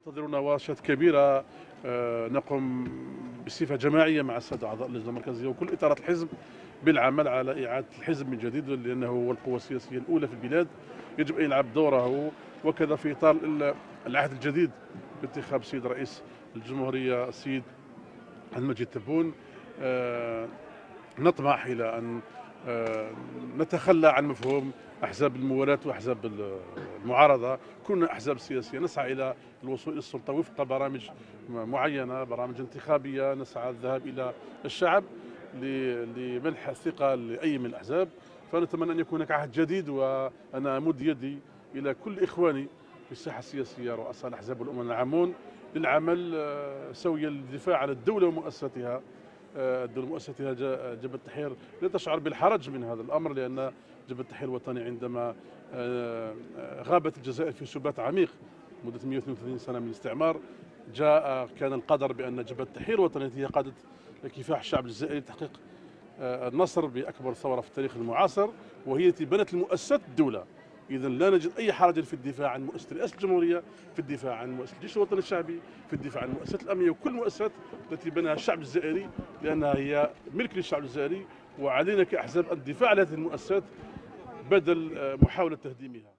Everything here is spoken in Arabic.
تنتظرنا ورشات كبيرة نقوم بصفة جماعية مع السادة أعضاء اللجنة المركزية وكل إطارات الحزب بالعمل على إعادة الحزب من جديد، لأنه هو القوة السياسية الأولى في البلاد، يجب أن يلعب دوره. وكذا في إطار العهد الجديد بانتخاب السيد رئيس الجمهورية السيد المجيد تبون، نطمح إلى أن نتخلى عن مفهوم أحزاب الموالاة وأحزاب المعارضة. كنا أحزاب سياسية نسعى إلى الوصول إلى السلطة وفق برامج معينة، برامج انتخابية، نسعى الذهاب إلى الشعب لمنح الثقة لأي من الأحزاب. فنتمنى أن يكون هناك عهد جديد، وأنا أمد يدي إلى كل إخواني في الساحة السياسية، رؤساء الأحزاب والأمناء العامون، للعمل سويا للدفاع عن الدولة ومؤسساتها. الدولة مؤسستها جبهة التحرير لا تشعر بالحرج من هذا الأمر، لأن جبهة التحرير الوطني عندما غابت الجزائر في سبات عميق مدة 132 سنة من الاستعمار، كان القدر بأن جبهة التحرير الوطني هي قادة كفاح الشعب الجزائري لتحقيق النصر بأكبر ثورة في التاريخ المعاصر، وهي التي بنت المؤسسات الدولة. إذا لا نجد أي حرج في الدفاع عن مؤسسة رئاسة الجمهورية، في الدفاع عن مؤسسة الجيش الوطني الشعبي، في الدفاع عن المؤسسات الأمنية وكل المؤسسات التي بناها الشعب الجزائري، لأنها هي ملك للشعب الجزائري، وعلينا كأحزاب الدفاع عن هذه المؤسسات بدل محاولة تهديمها.